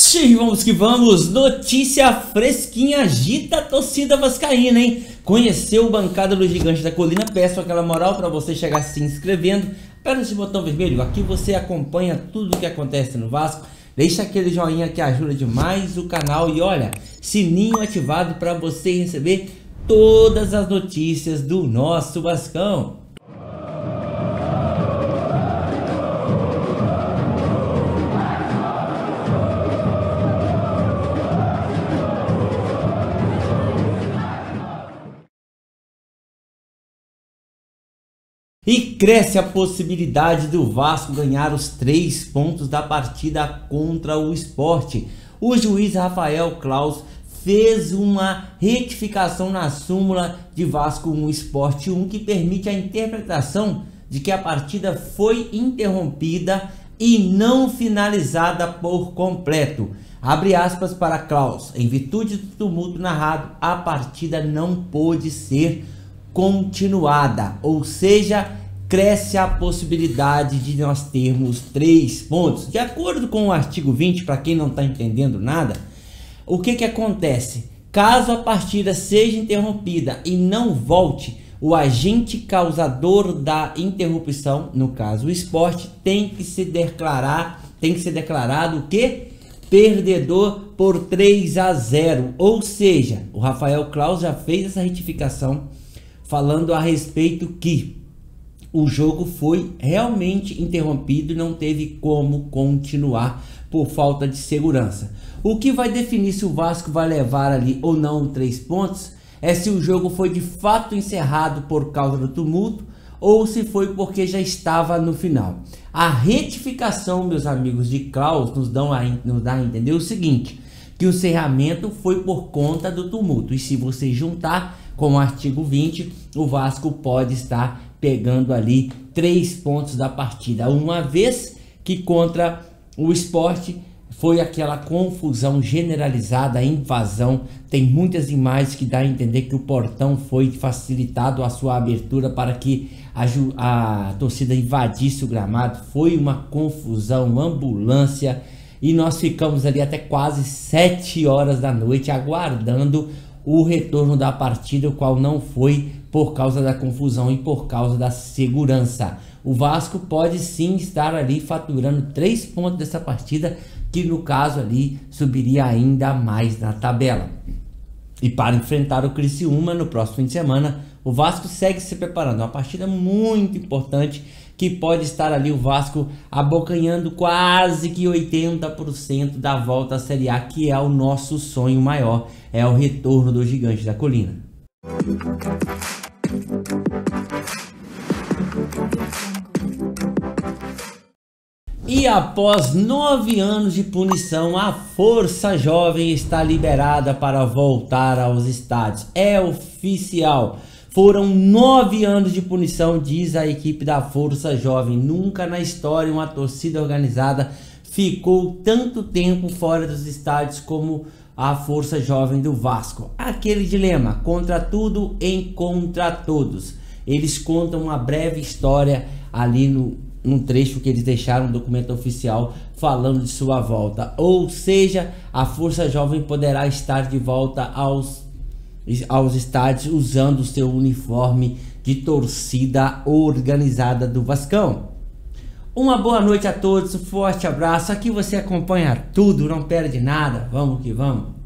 Sim, vamos que vamos, notícia fresquinha, agita a torcida vascaína, hein? Conheceu o Bancada do Gigante da Colina? Peço aquela moral para você chegar se inscrevendo. Aperta esse botão vermelho, aqui você acompanha tudo o que acontece no Vasco. Deixa aquele joinha que ajuda demais o canal e olha, sininho ativado para você receber todas as notícias do nosso Vascão. E cresce a possibilidade do Vasco ganhar os 3 pontos da partida contra o Sport. O juiz Rafael Claus fez uma retificação na súmula de Vasco 1 Sport 1 que permite a interpretação de que a partida foi interrompida e não finalizada por completo. Abre aspas para Claus. Em virtude do tumulto narrado, a partida não pôde ser continuada, ou seja, cresce a possibilidade de nós termos 3 pontos. De acordo com o artigo 20, para quem não está entendendo nada, o que acontece? Caso a partida seja interrompida e não volte, o agente causador da interrupção, no caso o Sport, tem que ser declarado o quê? Perdedor por 3-0, ou seja, o Rafael Claus já fez essa retificação falando a respeito que o jogo foi realmente interrompido e não teve como continuar por falta de segurança. O que vai definir se o Vasco vai levar ali ou não 3 pontos é se o jogo foi de fato encerrado por causa do tumulto ou se foi porque já estava no final. A retificação, meus amigos, de Claus nos dá a entender o seguinte, que o encerramento foi por conta do tumulto. E se você juntar com o artigo 20, o Vasco pode estar pegando ali 3 pontos da partida. Uma vez que contra o Sport foi aquela confusão generalizada, a invasão. Tem muitas imagens que dá a entender que o portão foi facilitado a sua abertura para que a torcida invadisse o gramado. Foi uma confusão, ambulância. E nós ficamos ali até quase 7 horas da noite aguardando o retorno da partida, o qual não foi por causa da confusão e por causa da segurança. O Vasco pode sim estar ali faturando 3 pontos dessa partida, que no caso ali subiria ainda mais na tabela. E para enfrentar o Criciúma no próximo fim de semana, o Vasco segue se preparando. Uma partida muito importante que pode estar ali o Vasco abocanhando quase que 80% da volta à Série A, que é o nosso sonho maior, é o retorno do Gigante da Colina. E após 9 anos de punição, a Força Jovem está liberada para voltar aos estádios. É oficial. Foram 9 anos de punição, diz a equipe da Força Jovem. Nunca na história uma torcida organizada ficou tanto tempo fora dos estádios como a Força Jovem do Vasco. Aquele dilema, contra tudo e contra todos. Eles contam uma breve história ali num trecho que eles deixaram no documento oficial falando de sua volta. Ou seja, a Força Jovem poderá estar de volta aos estádios usando o seu uniforme de torcida organizada do Vascão. Uma boa noite a todos, um forte abraço. Aqui você acompanha tudo, não perde nada. Vamos que vamos.